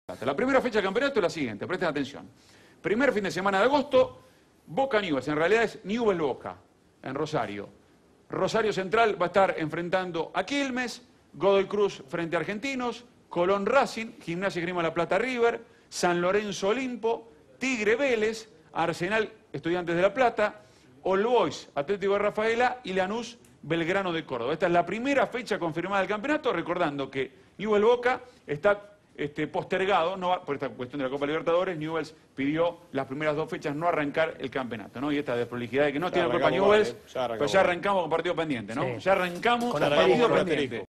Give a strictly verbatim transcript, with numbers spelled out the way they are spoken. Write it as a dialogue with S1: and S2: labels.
S1: La primera fecha del campeonato es la siguiente, presten atención. Primer fin de semana de agosto, Boca Newell's, en realidad es Newell's Boca, en Rosario. Rosario Central va a estar enfrentando a Quilmes, Godoy Cruz frente a Argentinos, Colón Racing, Gimnasia y Esgrima La Plata River, San Lorenzo Olimpo, Tigre Vélez, Arsenal Estudiantes de La Plata, All Boys Atlético de Rafaela y Lanús Belgrano de Córdoba. Esta es la primera fecha confirmada del campeonato, recordando que Newell's Boca está este, postergado, no va, por esta cuestión de la Copa Libertadores. Newell's pidió las primeras dos fechas no arrancar el campeonato, ¿no? Y esta desprolijidad de que no ya tiene culpa Newell's, pero ya arrancamos con partido pendiente, ¿no? Sí. Ya arrancamos con, con partido pendiente.